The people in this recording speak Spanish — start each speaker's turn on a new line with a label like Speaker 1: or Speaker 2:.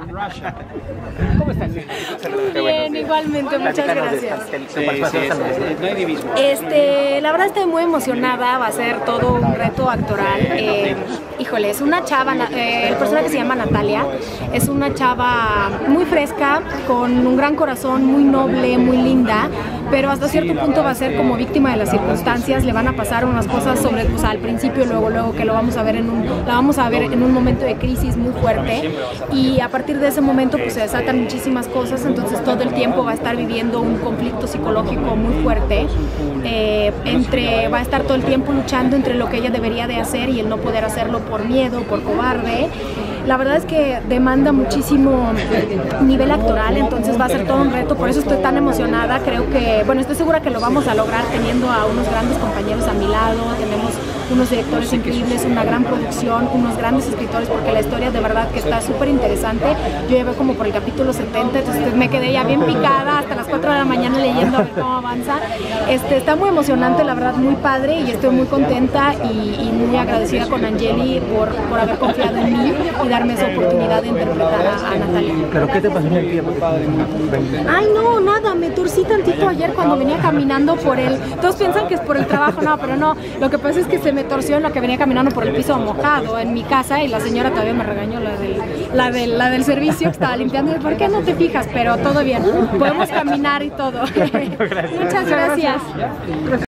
Speaker 1: ¿Cómo estás?
Speaker 2: Bien, igualmente, muchas gracias.
Speaker 1: No hay divismo.
Speaker 2: La verdad estoy muy emocionada, va a ser todo un reto actoral. Híjole, es una chava, el personaje se llama Natalia, es una chava muy fresca, con un gran corazón, muy noble, muy linda, pero hasta cierto punto va a ser como víctima de las circunstancias, le van a pasar unas cosas al principio, luego que la vamos a ver en un momento de crisis muy fuerte, y a partir de ese momento pues se desatan muchísimas cosas, entonces todo el tiempo va a estar viviendo un conflicto psicológico muy fuerte, va a estar todo el tiempo luchando entre lo que ella debería de hacer y el no poder hacerlo por miedo, por cobarde. La verdad es que demanda muchísimo nivel actoral, entonces va a ser todo un reto, por eso estoy tan emocionada. Creo que, bueno, estoy segura que lo vamos a lograr teniendo a unos grandes compañeros a mi lado, tenemos unos directores increíbles, una gran producción, unos grandes escritores, porque la historia de verdad que está súper interesante. Yo ya veo como por el capítulo 70, entonces me quedé ya bien picada hasta las 4 de la mañana leyendo a ver cómo avanza. Está muy emocionante, la verdad, muy padre, y estoy muy contenta y muy agradecida con Angeli por haber confiado en mí y darme esa oportunidad de interpretar a Natalia.
Speaker 1: ¿Pero qué te pasó en el pie?
Speaker 2: Ay, no, nada, me torcí tantito ayer cuando venía caminando por el... Todos piensan que es por el trabajo, no, pero no. Lo que pasa es que se me torció en lo que venía caminando por el piso mojado en mi casa, y la señora todavía me regañó, la del servicio que estaba limpiando. ¿Por qué no te fijas? Pero todo bien, podemos caminar y todo. Muchas gracias.